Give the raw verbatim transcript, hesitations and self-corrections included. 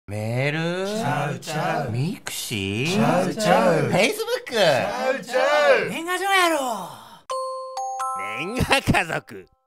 メールちゃうちゃうミクシーちゃうちゃうフェイスブックちゃうちゃう年賀状やろ。年賀家族。